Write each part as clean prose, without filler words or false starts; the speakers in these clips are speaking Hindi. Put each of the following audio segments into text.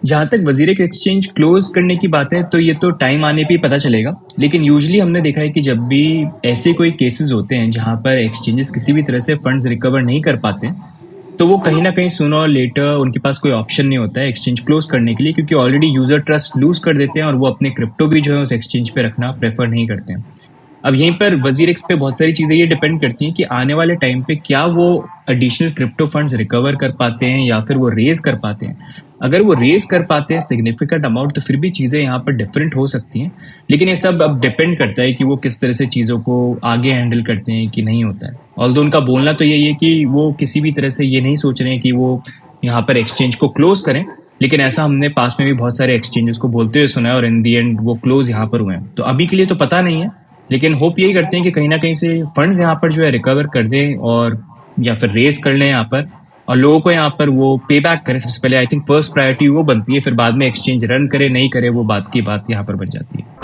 जहाँ तक वजीर एक्सचेंज क्लोज करने की बात है तो ये तो टाइम आने पे ही पता चलेगा। लेकिन यूजुअली हमने देखा है कि जब भी ऐसे कोई केसेस होते हैं जहाँ पर एक्सचेंजेस किसी भी तरह से फंड्स रिकवर नहीं कर पाते, तो वो कहीं ना कहीं सूनर और लेटर उनके पास कोई ऑप्शन नहीं होता है एक्सचेंज क्लोज करने के लिए, क्योंकि ऑलरेडी यूजर ट्रस्ट लूज कर देते हैं और वो अपने क्रिप्टो भी जो है उस एक्सचेंज पे रखना प्रेफर नहीं करते हैं। अब यहीं पर वजीर एक्स पे बहुत सारी चीज़ें ये डिपेंड करती हैं कि आने वाले टाइम पे क्या वो एडिशनल क्रिप्टो फंड्स रिकवर कर पाते हैं या फिर वो रेज कर पाते हैं। अगर वो रेज कर पाते हैं सिग्निफिकेंट अमाउंट तो फिर भी चीज़ें यहाँ पर डिफरेंट हो सकती हैं। लेकिन ये सब अब डिपेंड करता है कि वो किस तरह से चीज़ों को आगे हैंडल करते हैं कि नहीं होता है। ऑल्दो उनका बोलना तो यही है कि वो किसी भी तरह से ये नहीं सोच रहे हैं कि वो यहाँ पर एक्सचेंज को क्लोज करें। लेकिन ऐसा हमने पास में भी बहुत सारे एक्सचेंजेस को बोलते हुए सुना है और इन दी एंड वो क्लोज यहाँ पर हुए हैं। तो अभी के लिए तो पता नहीं है, लेकिन होप यही करते हैं कि कहीं ना कहीं से फंड्स यहाँ पर जो है रिकवर कर दें और या फिर रेज कर लें यहाँ पर, और लोगों को यहाँ पर वो पे बैक करें। सबसे पहले आई थिंक फर्स्ट प्रायोरिटी वो बनती है, फिर बाद में एक्सचेंज रन करे नहीं करे वो बात की बात यहाँ पर बन जाती है।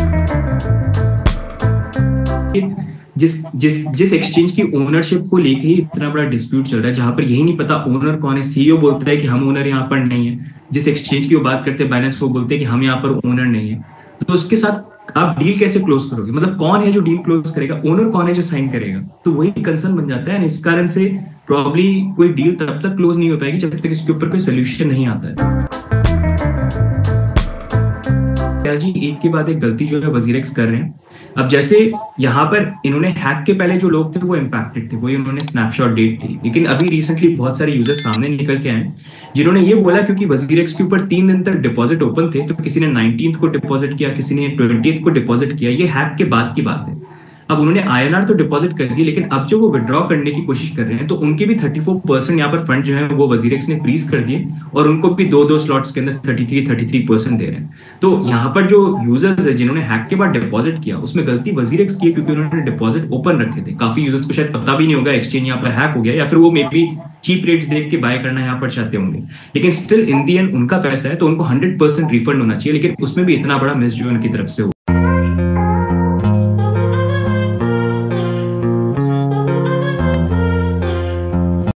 जिस जिस जिस एक्सचेंज की ओनरशिप को लेके ही इतना बड़ा डिस्प्यूट चल रहा है, जहां पर यही नहीं पता ओनर कौन है। सीईओ बोलता है कि हम ओनर यहाँ पर नहीं है। जिस एक्सचेंज की वो बात करते हैं बैलेंस, वो बोलते हैं कि हम यहाँ पर ओनर नहीं है। तो उसके साथ आप डील कैसे क्लोज करोगे? मतलब कौन है जो डील क्लोज करेगा, ओनर कौन है जो साइन करेगा? तो वही कंसर्न बन जाता है। इस कारण से प्रॉब्ली कोई डील तब तक क्लोज नहीं हो पाएगी जब तक इसके ऊपर कोई सोल्यूशन नहीं आता है। जी एक के बाद एक गलती जो है वजीरेक्स कर रहे हैं। अब जैसे यहाँ पर इन्होंने हैक के पहले जो लोग थे वो इम्पैक्टेड थे, वही उन्होंने स्नैपशॉट डेट थी। लेकिन अभी रिसेंटली बहुत सारे यूजर्स सामने निकल के आए जिन्होंने ये बोला, क्योंकि वजीरेक्स के ऊपर 3 दिन तक डिपॉजिट ओपन थे, तो किसी ने 19th को डिपॉजिट किया, किसी ने 20th को डिपॉजिट किया। ये हैक के बाद की बात है। अब उन्होंने आईएनआर तो डिपॉजिट कर दी, लेकिन अब जो वो विड्रॉ करने की कोशिश कर रहे हैं तो उनके भी 34% यहाँ पर फंड जो है वो वजीरेक्स ने फ्रीज कर दिए, और उनको भी दो दो स्लॉट्स के अंदर 33% दे रहे हैं। तो यहाँ पर जो यूजर्स है जिन्होंने हैक के बाद डिपॉजिट किया, उसमें गलती वजीरेक्स की है, क्योंकि उन्होंने डिपॉजिट ओपन रखे थे। काफी यूजर्स को शायद पता भी नहीं होगा एक्सचेंज यहाँ पर हैक हो गया, या फिर वो मे बी चीप रेट्स देख के बाय करना यहाँ पर चाहते होंगे। लेकिन स्टिल इन दी एंड उनका पैसा है तो उनको 100% रिफंड होना चाहिए। लेकिन उसमें भी इतना बड़ा मिस जो है उनकी तरफ से